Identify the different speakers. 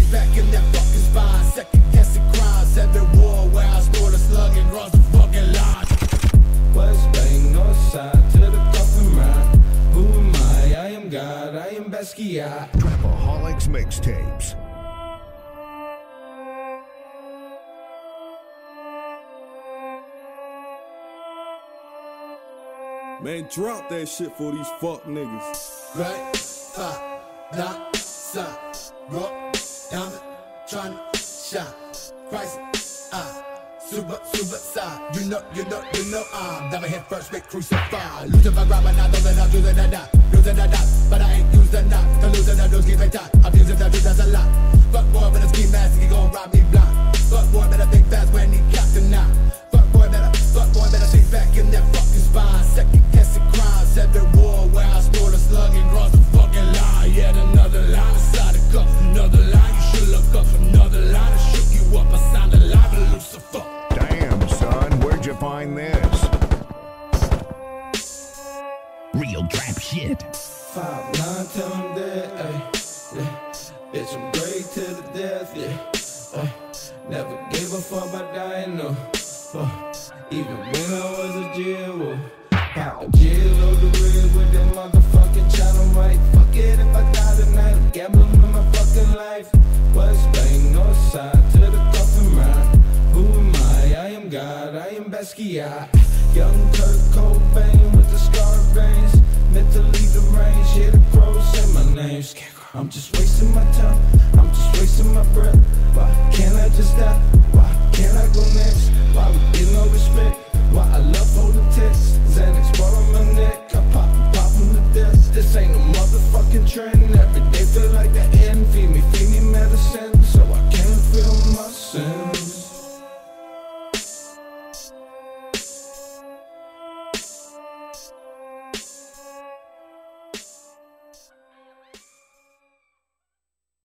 Speaker 1: back in that fucking spine. Second guessing crimes, every war where I store the slug and cross the fucking line.
Speaker 2: West Bank, north side, to the coffin ride. Who am I am God, I am Basquiat.
Speaker 3: Trapaholics Mixtapes.
Speaker 4: Man, drop that shit for these fuck niggas.
Speaker 1: Right, 5, 9, sign, rock, diamond, tryna shine. Christ, super side. You know, I'm never hit first, make crucified. Losing my grab, and I know that I'm using a knot. Using a knot, but I ain't using a knot. The losing the news, keep it tight. I'm using the that's a lot. Fuck boy, better ski mask, he gon' rob me blind. Fuck boy, better think fast when he got the knot. Fuck boy, better see back in that fucking spine. Second guessing crimes, every war where I store the slug and cross the fucking line. Yet another line inside the cup, another line you should look up. Another line that shook you up, I signed a line to Lucifer.
Speaker 3: Damn, son, where'd you find this?
Speaker 5: Real trap shit.
Speaker 2: 5'9", till I'm dead, ayy, yeah. Bitch, I'm great to the death, yeah. Never gave a fuck about dying, no. Even when I was a jail, pop a jail over the red with that motherfucking channel right. Fuck it if I die tonight, I'm gambling with my fucking life. West Bank, north side, to the coffin ride. Who am I am God, I am Basquiat. Young Kurt Cobain with the scar veins. Mentally deranged, hear the crows say my name. I'm just wasting my time, I'm just wasting my breath. Why can't I just die? Why can't I go next?